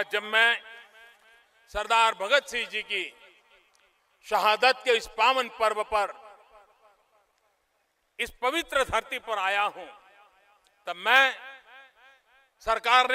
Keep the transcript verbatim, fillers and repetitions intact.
आज जब मैं सरदार भगत सिंह जी की शहादत के इस पावन पर्व पर इस पवित्र धरती पर आया हूं, तब मैं सरकार